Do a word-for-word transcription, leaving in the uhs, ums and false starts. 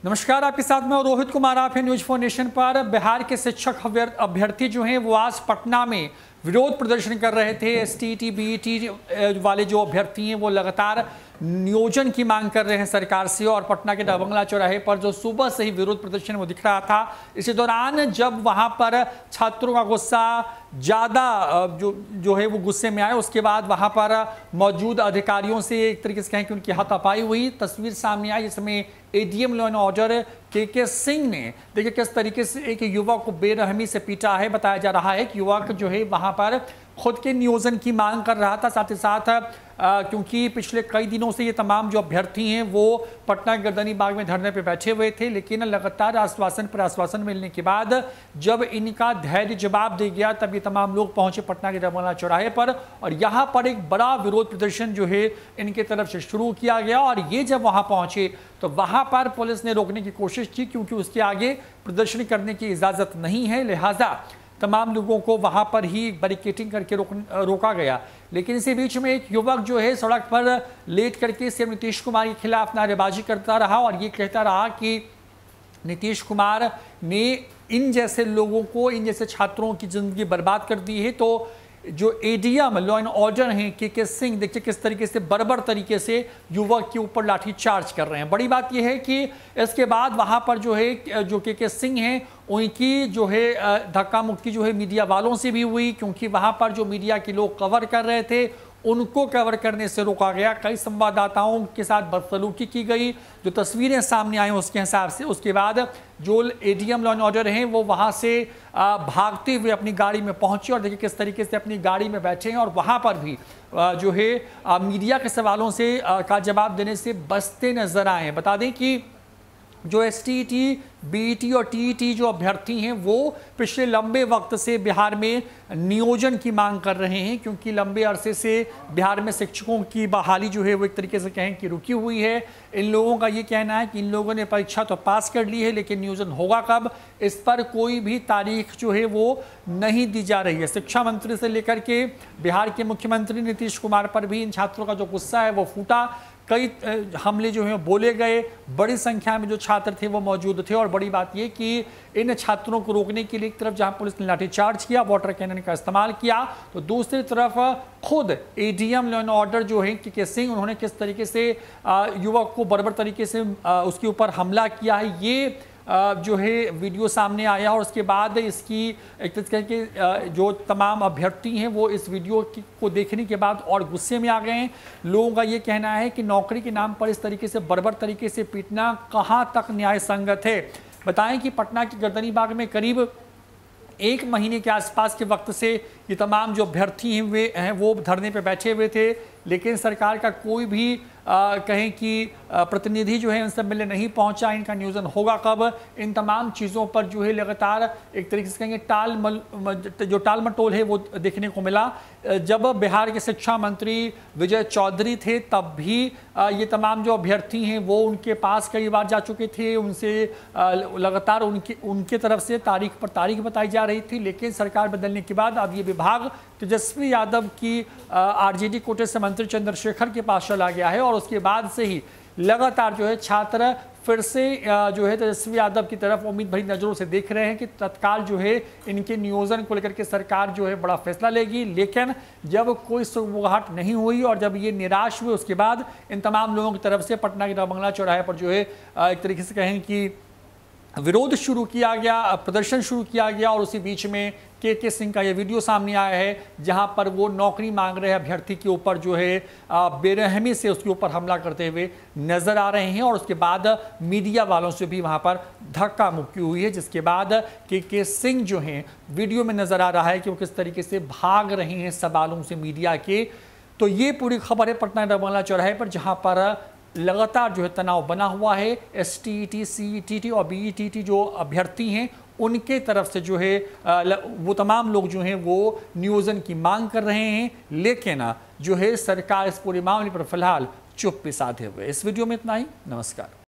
नमस्कार, आपके साथ में रोहित कुमार। आप हैं न्यूज फोर नेशन पर। बिहार के शिक्षक अभ्यर्थी जो हैं वो आज पटना में विरोध प्रदर्शन कर रहे थे। एसटीईटी बीईटी वाले जो अभ्यर्थी हैं वो लगातार नियोजन की मांग कर रहे हैं सरकार से, और पटना के डबंगला चौराहे पर जो सुबह से ही विरोध प्रदर्शन वो दिख रहा था। इसी दौरान जब वहां पर छात्रों का गुस्सा ज़्यादा जो जो है वो गुस्से में आए, उसके बाद वहां पर मौजूद अधिकारियों से एक तरीके से कहें कि उनकी हाथापाई हुई। तस्वीर सामने आई जिसमें एडीएम लॉ एंड ऑर्डर के के सिंह ने देखिए किस तरीके से एक युवक को बेरहमी से पीटा है। बताया जा रहा है कि युवक जो है वहां पर खुद के नियोजन की मांग कर रहा था। साथ ही साथ आ, क्योंकि पिछले कई दिनों से ये तमाम जो अभ्यर्थी हैं वो पटना गर्दनी बाग में धरने पे बैठे हुए थे, लेकिन लगातार आश्वासन पर आश्वासन मिलने के बाद जब इनका धैर्य जवाब दे गया तब ये तमाम लोग पहुंचे पटना के डबंगला चौराहे पर, और यहाँ पर एक बड़ा विरोध प्रदर्शन जो है इनके तरफ से शुरू किया गया। और ये जब वहाँ पहुंचे तो वहाँ पर पुलिस ने रोकने की कोशिश की, क्योंकि उसके आगे प्रदर्शन करने की इजाज़त नहीं है, लिहाजा तमाम लोगों को वहां पर ही बैरिकेडिंग करके रोक, रोका गया। लेकिन इसी बीच में एक युवक जो है सड़क पर लेट करके सीएम नीतीश कुमार के खिलाफ नारेबाजी करता रहा और ये कहता रहा कि नीतीश कुमार ने इन जैसे लोगों को, इन जैसे छात्रों की जिंदगी बर्बाद कर दी है। तो जो एडीएम लॉ एंड ऑर्डर हैं के के सिंह, देखिए किस तरीके से बर्बर तरीके से युवक के ऊपर लाठी चार्ज कर रहे हैं। बड़ी बात यह है कि इसके बाद वहां पर जो है जो के के सिंह हैं उनकी जो है धक्का मुक्की जो है मीडिया वालों से भी हुई, क्योंकि वहां पर जो मीडिया के लोग कवर कर रहे थे उनको कवर करने से रोका गया। कई संवाददाताओं के साथ बदसलूकी की गई। जो तस्वीरें सामने आई उसके हिसाब से उसके बाद जो एडीएम लॉ एंड ऑर्डर हैं वो वहां से भागते हुए अपनी गाड़ी में पहुंचे और देखिए किस तरीके से अपनी गाड़ी में बैठे हैं, और वहां पर भी जो है मीडिया के सवालों से का जवाब देने से बचते नजर आए हैं। बता दें कि जो एसटीईटी बीईटी और टीईटी जो अभ्यर्थी हैं वो पिछले लंबे वक्त से बिहार में नियोजन की मांग कर रहे हैं, क्योंकि लंबे अरसे से बिहार में शिक्षकों की बहाली जो है वो एक तरीके से कहें कि रुकी हुई है। इन लोगों का ये कहना है कि इन लोगों ने परीक्षा तो पास कर ली है, लेकिन नियोजन होगा कब, इस पर कोई भी तारीख जो है वो नहीं दी जा रही है। शिक्षा मंत्री से लेकर के बिहार के मुख्यमंत्री नीतीश कुमार पर भी इन छात्रों का जो गुस्सा है वो फूटा। कई हमले जो हैं बोले गए, बड़ी संख्या में जो छात्र थे वो मौजूद थे, और बड़ी बात ये कि इन छात्रों को रोकने के लिए एक तरफ जहां पुलिस ने लाठीचार्ज किया, वाटर कैनन का इस्तेमाल किया, तो दूसरी तरफ खुद एडीएम लॉ एंड ऑर्डर जो है के के सिंह, उन्होंने किस तरीके से युवक को बर्बर तरीके से उसके ऊपर हमला किया है, ये जो है वीडियो सामने आया। और उसके बाद इसकी एक तरह के जो तमाम अभ्यर्थी हैं वो इस वीडियो को देखने के बाद और गुस्से में आ गए हैं। लोगों का ये कहना है कि नौकरी के नाम पर इस तरीके से बर्बर तरीके से पीटना कहाँ तक न्याय संगत है। बताएं कि पटना के गर्दनी बाग में करीब एक महीने के आसपास के वक्त से ये तमाम जो अभ्यर्थी हैं वे हैं वो धरने पे बैठे हुए थे, लेकिन सरकार का कोई भी आ, कहें कि आ, प्रतिनिधि जो है उनसे मिलने नहीं पहुंचा। इनका नियोजन होगा कब, इन तमाम चीज़ों पर जो है लगातार एक तरीके से कहेंगे टाल मल जो टाल मटोल है वो देखने को मिला। जब बिहार के शिक्षा मंत्री विजय चौधरी थे तब भी आ, ये तमाम जो अभ्यर्थी हैं वो उनके पास कई बार जा चुके थे, उनसे लगातार उनकी उनके तरफ से तारीख पर तारीख बताई जा रही थी। लेकिन सरकार बदलने के बाद अब ये विभाग तेजस्वी यादव की आरजेडी कोटे से मंत्री चंद्रशेखर के पास चला गया है, और उसके बाद से ही लगातार जो है छात्र फिर से जो है तेजस्वी यादव की तरफ उम्मीद भरी नजरों से देख रहे हैं कि तत्काल जो है इनके नियोजन को लेकर के सरकार जो है बड़ा फैसला लेगी। लेकिन जब कोई सुगबुगाहट नहीं हुई और जब ये निराश हुए, उसके बाद इन तमाम लोगों की तरफ से पटना के डबंगला चौराहे पर जो है एक तरीके से कहें कि विरोध शुरू किया गया, प्रदर्शन शुरू किया गया। और उसी बीच में के के सिंह का ये वीडियो सामने आया है जहां पर वो नौकरी मांग रहे अभ्यर्थी के ऊपर जो है बेरहमी से उसके ऊपर हमला करते हुए नजर आ रहे हैं। और उसके बाद मीडिया वालों से भी वहां पर धक्का मुक्की हुई है, जिसके बाद के के सिंह जो हैं वीडियो में नजर आ रहा है कि वो किस तरीके से भाग रहे हैं सवालों से मीडिया के। तो ये पूरी खबर है पटना डबंगला चौराहे पर, जहाँ पर लगातार जो है तनाव बना हुआ है। एसटीईटी, सीईटी और बीईटी जो अभ्यर्थी हैं उनके तरफ से जो है वो तमाम लोग जो हैं वो नियोजन की मांग कर रहे हैं, लेकिन जो है सरकार इस पूरे मामले पर फिलहाल चुप्पी साधे हुए। इस वीडियो में इतना ही। नमस्कार।